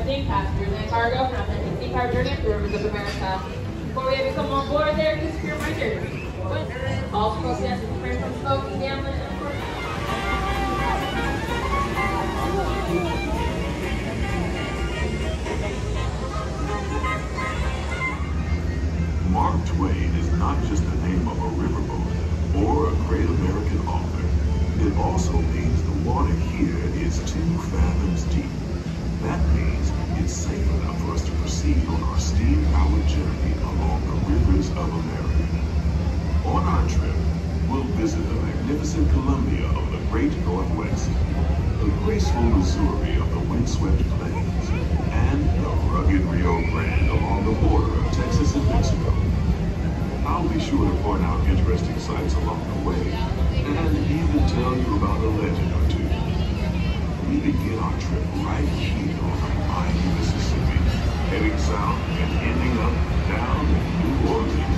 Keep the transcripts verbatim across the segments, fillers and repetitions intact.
presenting passengers and cargo from the Disney Power Journey of the Rivers of America. Before we have you come on board there, just a few reminders. All supposed to refrain from smoking, gambling, and of course. Mark Twain is not just the name of a riverboat or a great American author. It also means the water here is two fathoms deep. That means it's safe enough for us to proceed on our steam-powered journey along the rivers of America. On our trip, we'll visit the magnificent Columbia of the Great Northwest, the graceful Missouri of the windswept plains, and the rugged Rio Grande along the border of Texas and Mexico. I'll be sure to point out interesting sights along the way, and even tell you about a legend or two. We begin our trip right here on the mighty Mississippi, heading south and ending up down in New Orleans.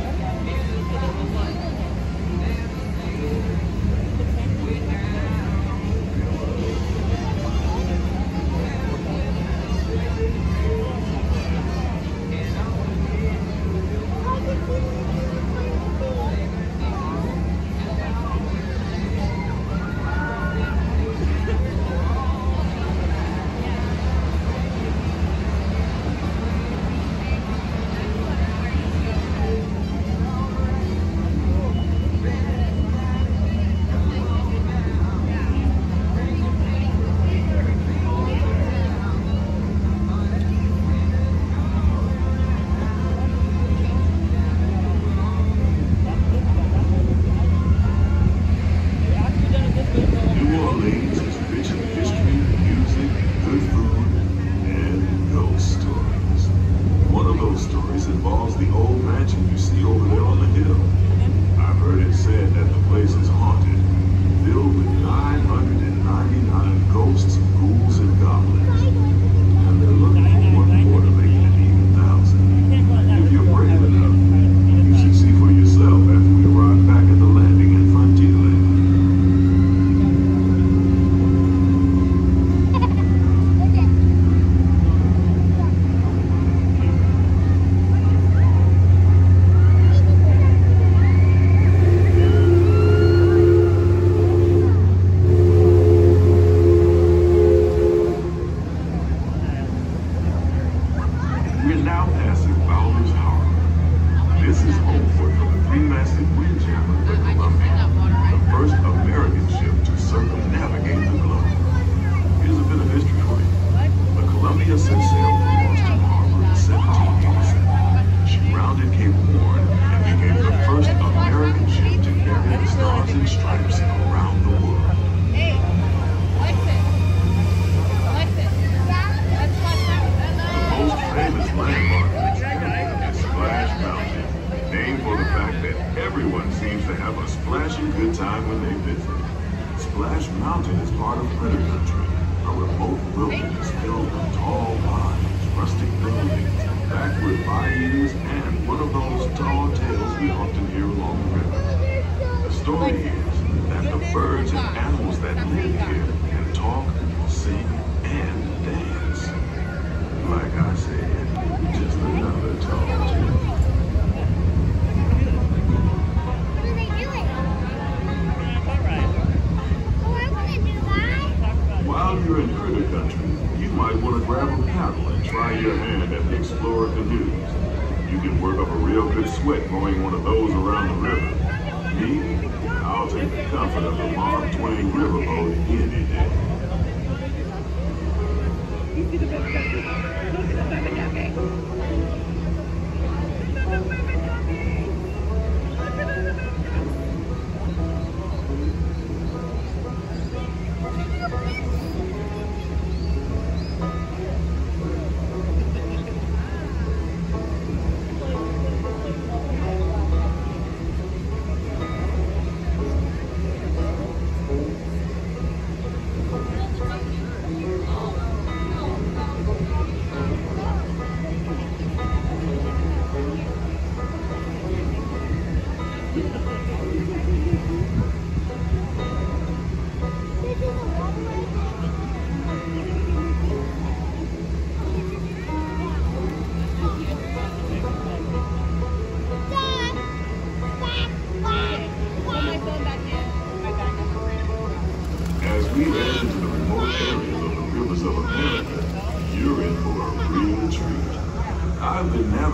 I'll take the comfort of the Mark Twain Riverboat any day.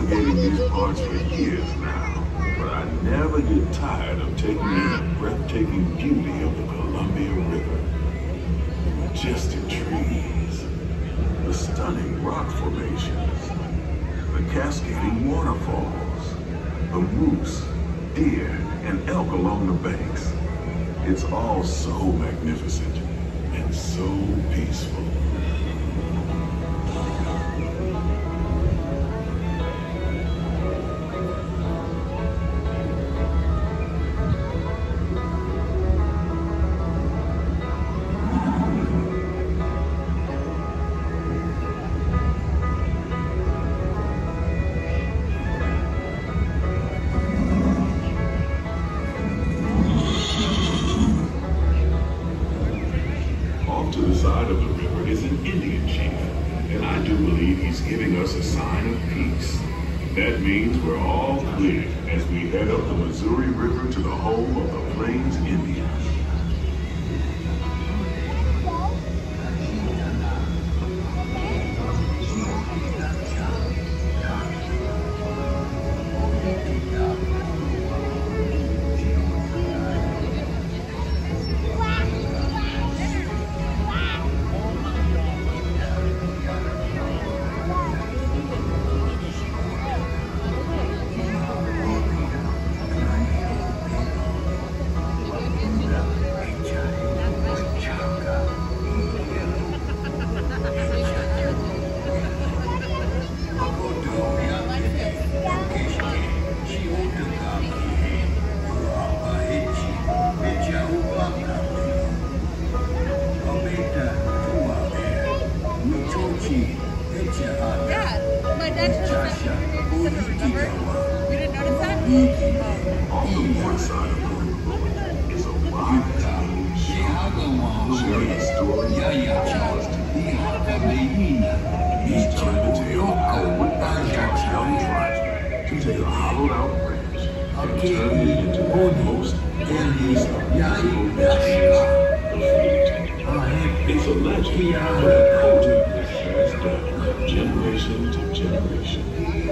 navigating these parts for years now, but I never get tired of taking in the breathtaking beauty of the Columbia River. Majestic trees, the stunning rock formations, the cascading waterfalls, the moose, deer, and elk along the banks. It's all so magnificent and so peaceful. To the side of the river is an Indian chief, and I do believe he's giving us a sign of peace. That means we're all clear as we head up the Missouri River to the home of the Plains Indians. On the north side of the riverboat is a wide town shop, sharing a story that tells us to be. Each time to tell how it went back to young tribesmen to take a hollowed out branch and turn it into the most earliest musical instrument. It's a legend, but a culture that passed down generation to generation.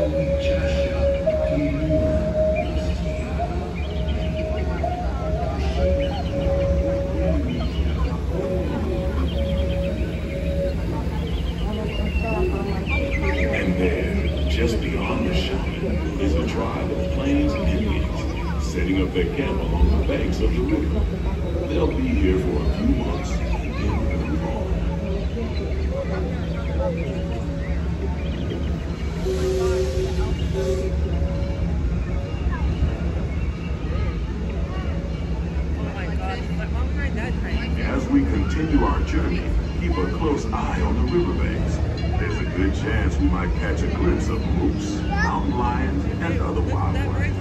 And there, just beyond the shaman, is a tribe of Plains Indians setting up their camp along the banks of the river. They'll be here for a few months and then move on. As we continue our journey, keep a close eye on the riverbanks. There's a good chance we might catch a glimpse of moose, mountain lions, and other wildlife.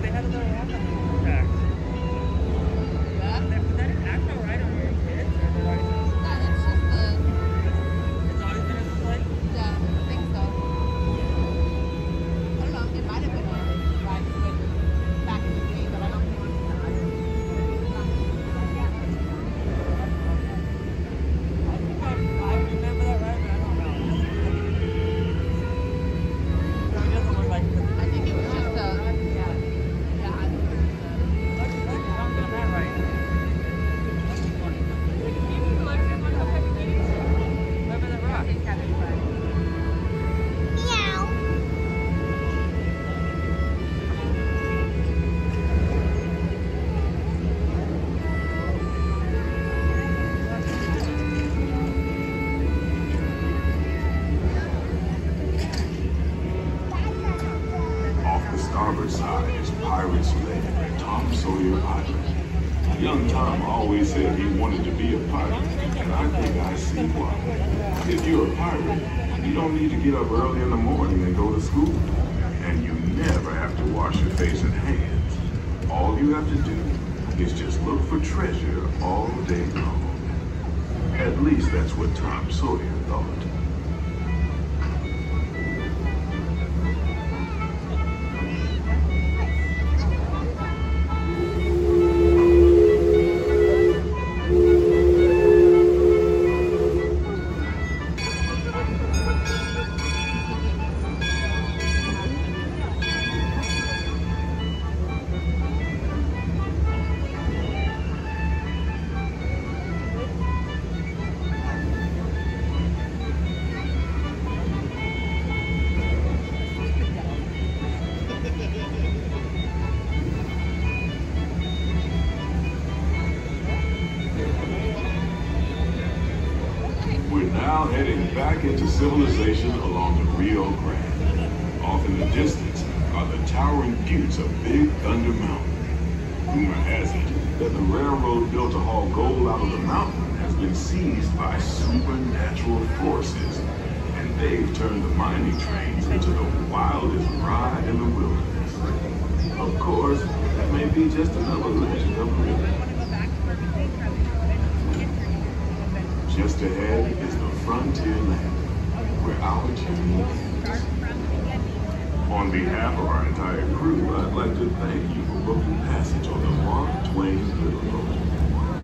Side is Pirate's Land at Tom Sawyer Island. Young Tom always said he wanted to be a pirate, and I think I see why. If you're a pirate, you don't need to get up early in the morning and go to school, and you never have to wash your face and hands. All you have to do is just look for treasure all day long. At least that's what Tom Sawyer thought. now heading back into civilization along the Rio Grande. Off in the distance are the towering buttes of Big Thunder Mountain. Rumor has it that the railroad built to haul gold out of the mountain has been seized by supernatural forces, and they've turned the mining trains into the wildest ride in the wilderness. Of course, that may be just another legend of the river. Just ahead is the Frontierland, where our journey ends. On behalf of our entire crew, I'd like to thank you for booking passage on the Mark Twain Riverboat.